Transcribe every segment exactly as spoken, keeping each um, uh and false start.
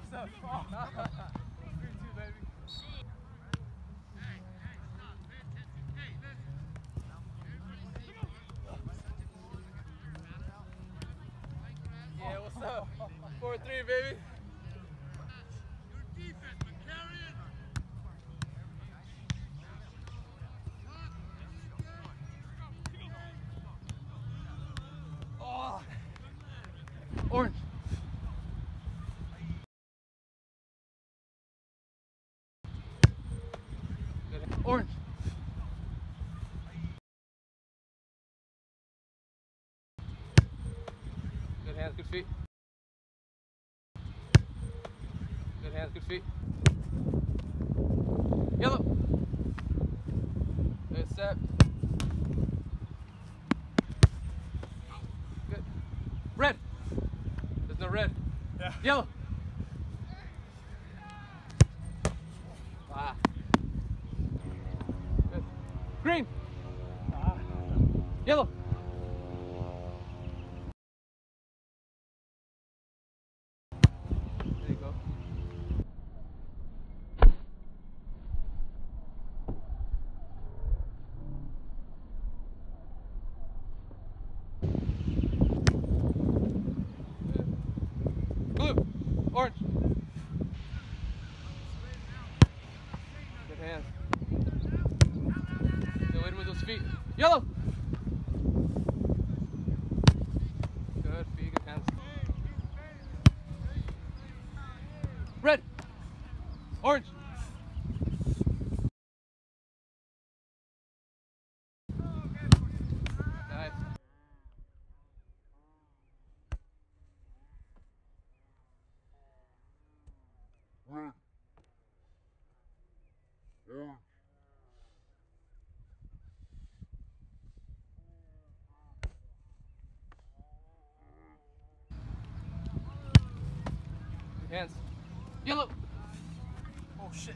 what's up? Oh. three two, baby. Yeah, what's up? four three, baby. Your defense, but carry it. Oh. Orange. Orange. Good hands, good feet. Good hands, good feet. Yellow. Good set. Good. Red. There's no red. Yeah. Yellow. Ah. Good. Green. Ah. Yellow. There you go. Blue. Orange. Good hands. Go in with those feet. Yellow. Good feet, good hands. Red. Orange. Nice. Red. Yeah. Good hands. Yellow. Oh shit.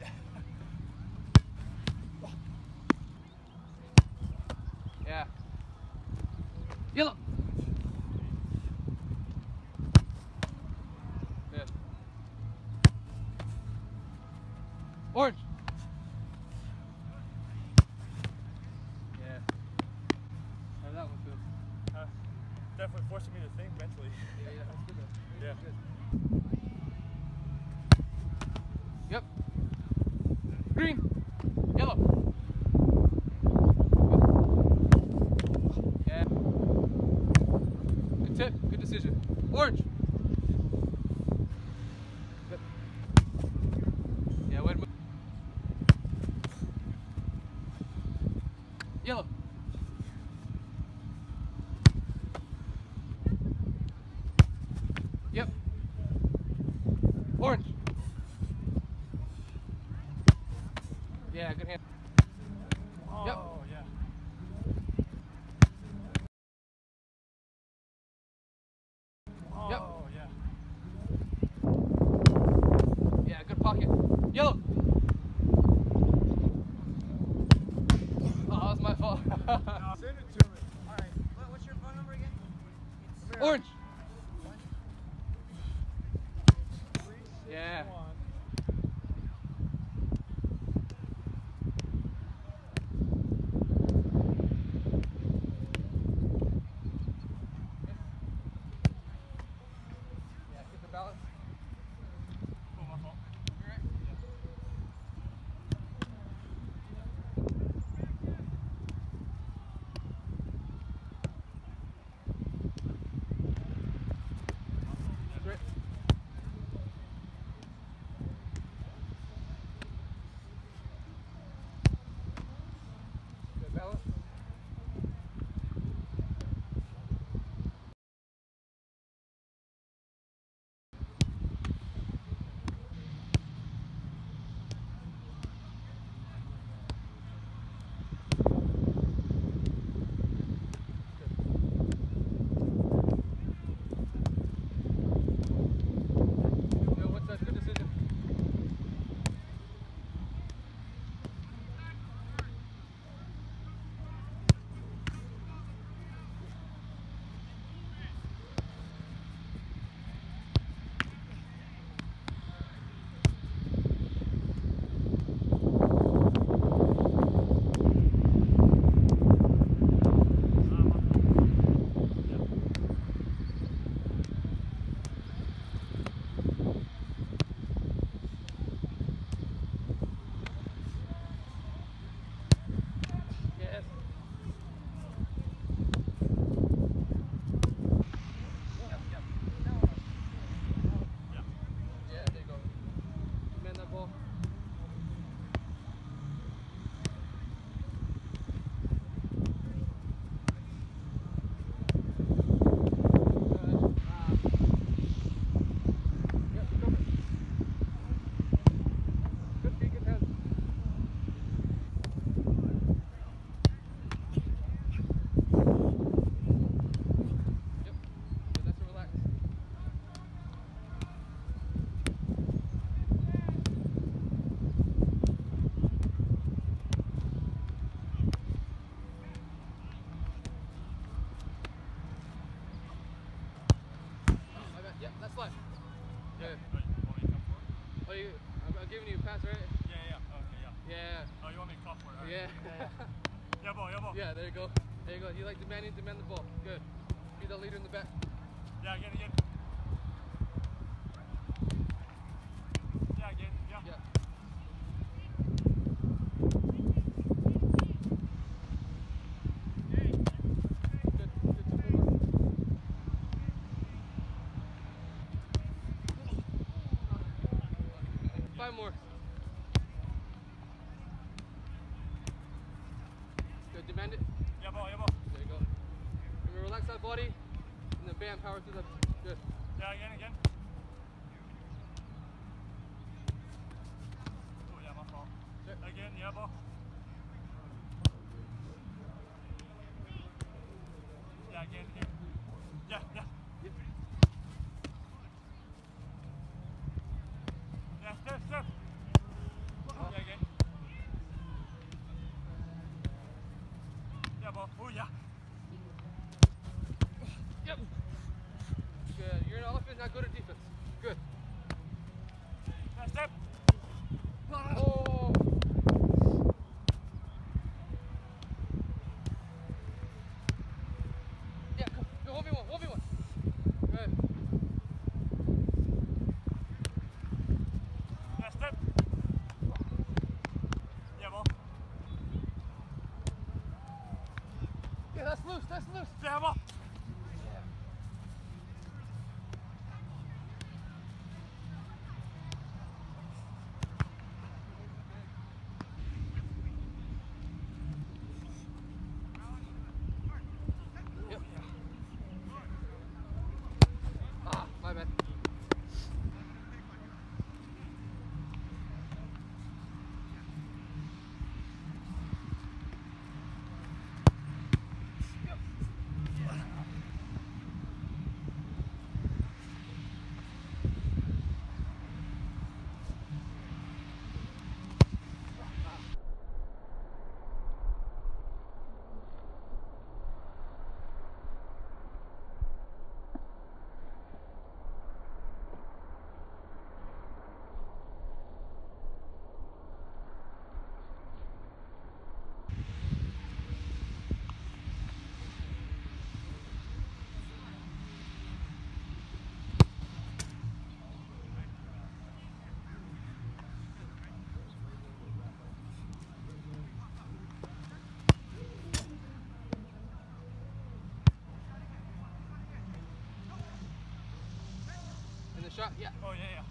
Yeah. Yellow. Good. Orange. Yeah. How did that one feel? Uh, definitely forcing me to think mentally. Yeah, yeah, that's good though. Yeah. Good. Yep. Green. Yellow. Good. Yeah. Good tip. Good decision. Orange. Good. Yeah, wait a minute. Yellow. Yep. Orange. Yeah, good hand. Oh, Yep. yeah. Oh, Yep. yeah. Yeah, good pocket. Yellow. Oh, that was my fault. Send it to me. All right. What, what's your phone number again? Orange. Yeah. Yeah, get the balance. Oh, my fault. You're right. Great. Good balance. yeah. Good. Oh, you want me to come for it? Oh, you, I'm, I'm giving you a pass, right? Yeah, yeah. Oh, okay, yeah. Yeah. Oh, you want me to call for it? All right. Yeah. Yeah, yeah. Yeah, ball, yeah, ball. Yeah, there you go. There you go. You like demanding, demand the ball. Good. Be the leader in the back. Yeah, again, again. Yeah, again, yeah. Yeah. Good. Good. Two more. Five more. Good. Demand it. Yeah, ball, yeah, ball. There you go. Remember, relax that body, and then bam, power through the. Good. Yeah, again, again. Oh, yeah, my fault. Sure. Again, yeah, ball. Yeah, again, here. Yeah, yeah. Yep. Yeah, step, step. Yeah, again. Yeah, ball. Oh, yeah. Yep. Good. You're an offense, not good at defense. Good. Yeah, step. Oh. Yeah, go, go one v one, one v one. Good. Yeah, step. Yeah, ball. Yeah, that's loose, that's loose. Yeah, ball. Yep. Ah, my bad. And the shot, yeah. Oh, yeah, yeah.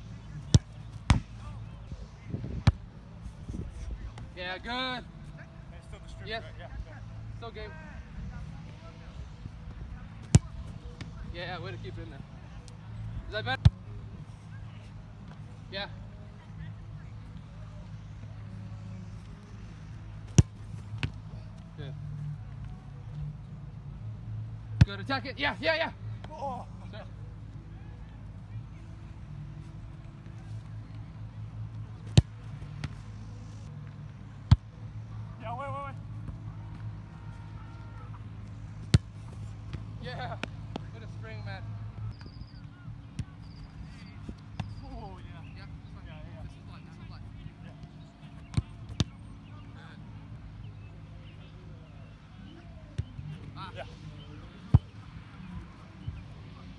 Yeah, good. And it's still distributed, Yes. right? Yeah. yeah. Still game. Yeah, way to keep it in there. Is that better? Yeah. Good. Good, attack it. Yeah, yeah, yeah. Oh. Sure. Yeah, wait, wait, wait. Yeah. Good a spring, man. Oh, yeah. Yeah, this one. Yeah, yeah. This is light, this is light. Yeah. Ah. Yeah.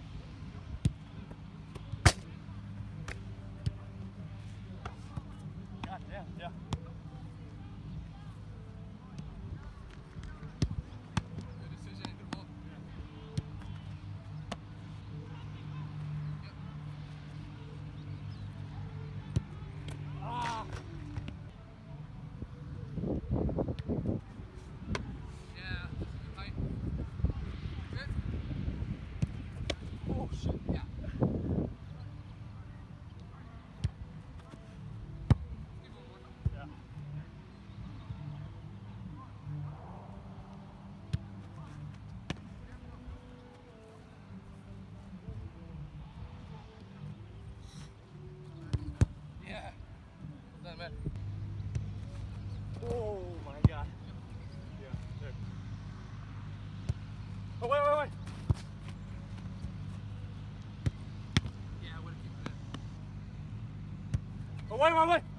Away, away, away.